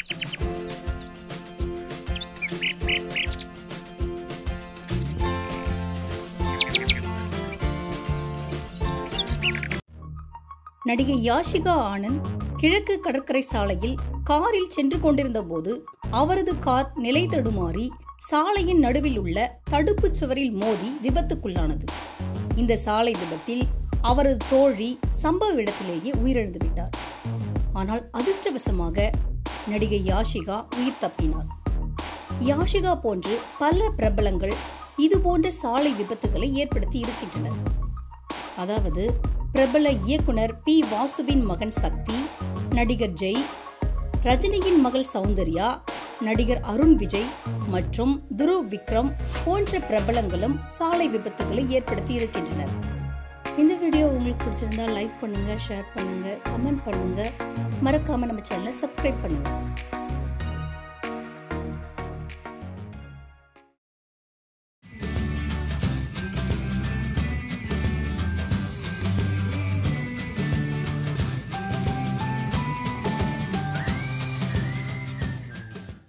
நடிகை யாஷிகா ஆனந்த் கிழக்கு கடற்கரை சாலையில் காரில் சென்று கொண்டிருந்த போது அவரது கார் நிலை தடுமாறி சாலையின் நடுவில் உள்ள தடுப்பு சுவரில் மோதி விபத்துக்குள்ளானது. இந்த சாலை விபத்தில் அவரது தோழி சம்பவ இடத்திலேயே உயிரிழந்து விட்டார். ஆனால் அதிர்ஷ்டவசமாக நடிகை யாஷிகா உயிர் தப்பினார். யாஷிகா போன்று பல பிரபலங்கள் இதுபோன்ற சாலை விபத்துகளை ஏற்படுத்தி இருக்கின்றனர். அதாவது பிரபல இயக்குனர் பி. வாசுவின் மகன் சக்தி, நடிகர் ஜெய், ரஜினியின் மகள் சௌந்தர்யா, நடிகர் அருண் விஜய் மற்றும் துருவ் விக்ரம் போன்ற பிரபலங்களும் சாலை விபத்துகளை ஏற்படுத்தி இருக்கின்றனர். இந்த வீடியோ உங்களுக்கு பிடிச்சிருந்தா லைக் பண்ணுங்க, ஷேர் பண்ணுங்க, கமெண்ட் பண்ணுங்க, மறக்காம நம்ம சேனலை சப்ஸ்கிரைப் பண்ணுங்க.